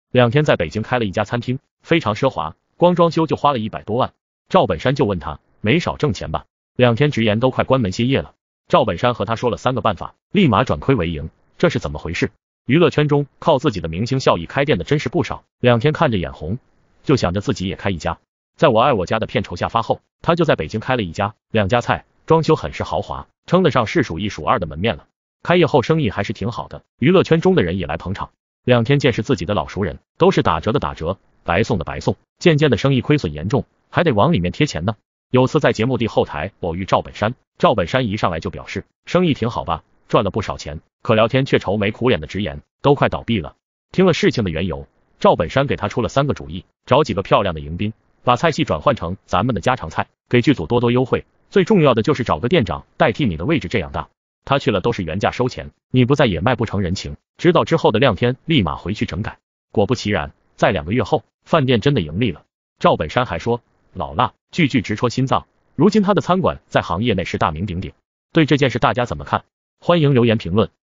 2天在北京开了一家餐厅，非常奢华，光装修就花了100多万。赵本山就问他，没少挣钱吧？2天直言都快关门歇业了。赵本山和他说了3个办法，立马转亏为盈，这是怎么回事？娱乐圈中靠自己的明星效益开店的真是不少。2天看着眼红，就想着自己也开一家。在我爱我家的片酬下发后，他就在北京开了一家，2家菜，装修很是豪华，称得上是数1数2的门面了。开业后生意还是挺好的，娱乐圈中的人也来捧场。2天见识自己的老熟人，都是打折的打折，白送的白送，渐渐的生意亏损严重，还得往里面贴钱呢。有次在节目地后台偶遇赵本山，赵本山一上来就表示生意挺好吧，赚了不少钱，可聊天却愁眉苦脸的直言都快倒闭了。听了事情的缘由，赵本山给他出了3个主意，找几个漂亮的迎宾，把菜系转换成咱们的家常菜，给剧组多多优惠，最重要的就是找个店长代替你的位置，这样大他去了都是原价收钱，你不在也卖不成人情。知道之后的2天立马回去整改，果不其然，在2个月后，饭店真的盈利了。赵本山还说，老辣，句句直戳心脏。如今他的餐馆在行业内是大名鼎鼎。对这件事大家怎么看？欢迎留言评论。